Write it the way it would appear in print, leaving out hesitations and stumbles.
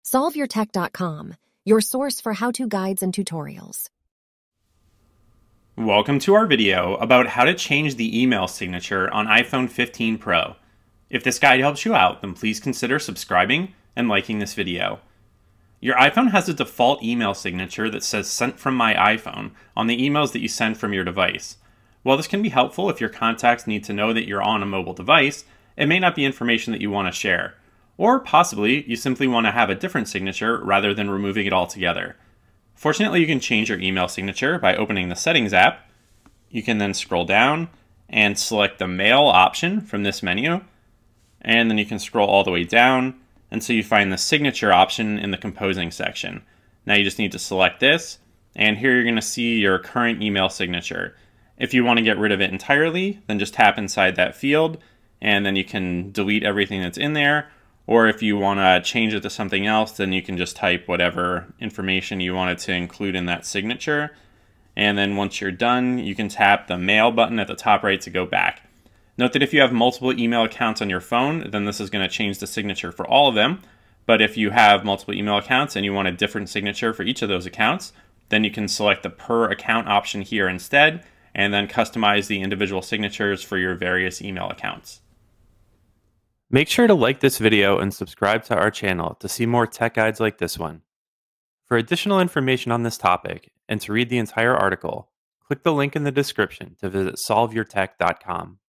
SolveYourTech.com, your source for how-to guides and tutorials. Welcome to our video about how to change the email signature on iPhone 15 Pro. If this guide helps you out, then please consider subscribing and liking this video. Your iPhone has a default email signature that says "Sent from my iPhone" on the emails that you send from your device. While this can be helpful if your contacts need to know that you're on a mobile device, it may not be information that you want to share. Or possibly, you simply want to have a different signature rather than removing it altogether. Fortunately, you can change your email signature by opening the Settings app. You can then scroll down and select the Mail option from this menu. And then you can scroll all the way down until you find the Signature option in the Composing section. Now you just need to select this, and here you're going to see your current email signature. If you want to get rid of it entirely, then just tap inside that field, and then you can delete everything that's in there. Or if you want to change it to something else, then you can just type whatever information you wanted to include in that signature. And then once you're done, you can tap the Mail button at the top right to go back. Note that if you have multiple email accounts on your phone, then this is going to change the signature for all of them. But if you have multiple email accounts and you want a different signature for each of those accounts, then you can select the Per Account option here instead, and then customize the individual signatures for your various email accounts. Make sure to like this video and subscribe to our channel to see more tech guides like this one. For additional information on this topic and to read the entire article, click the link in the description to visit SolveYourTech.com.